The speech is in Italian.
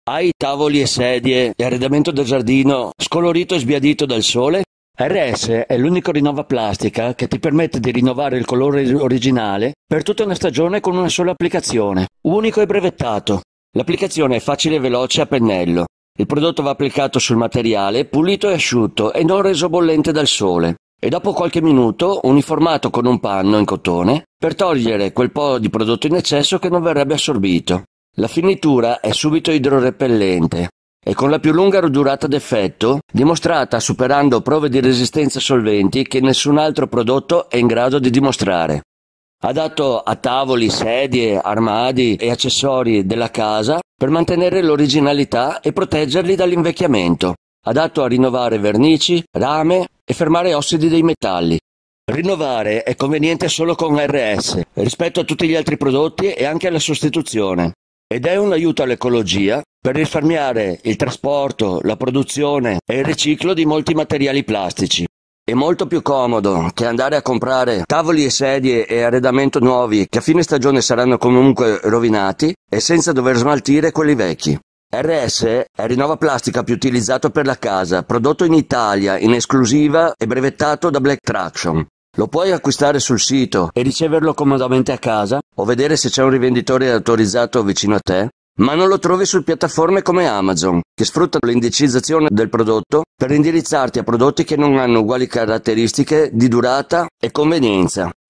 Hai tavoli e sedie e arredamento del giardino scolorito e sbiadito dal sole? RS è l'unico rinnovaplastica che ti permette di rinnovare il colore originale per tutta una stagione con una sola applicazione, unico e brevettato. L'applicazione è facile e veloce a pennello. Il prodotto va applicato sul materiale pulito e asciutto e non reso bollente dal sole. E dopo qualche minuto uniformato con un panno in cotone per togliere quel po' di prodotto in eccesso che non verrebbe assorbito. La finitura è subito idrorepellente e con la più lunga durata d'effetto dimostrata superando prove di resistenza solventi che nessun altro prodotto è in grado di dimostrare. Adatto a tavoli, sedie, armadi e accessori della casa per mantenere l'originalità e proteggerli dall'invecchiamento. Adatto a rinnovare vernici, rame e fermare ossidi dei metalli. Rinnovare è conveniente solo con RS rispetto a tutti gli altri prodotti e anche alla sostituzione. Ed è un aiuto all'ecologia per risparmiare il trasporto, la produzione e il riciclo di molti materiali plastici. È molto più comodo che andare a comprare tavoli e sedie e arredamento nuovi che a fine stagione saranno comunque rovinati e senza dover smaltire quelli vecchi. RS è il rinnovaplastica più utilizzato per la casa, prodotto in Italia in esclusiva e brevettato da Black Traction. Lo puoi acquistare sul sito e riceverlo comodamente a casa o vedere se c'è un rivenditore autorizzato vicino a te, ma non lo trovi su piattaforme come Amazon, che sfruttano l'indicizzazione del prodotto per indirizzarti a prodotti che non hanno uguali caratteristiche di durata e convenienza.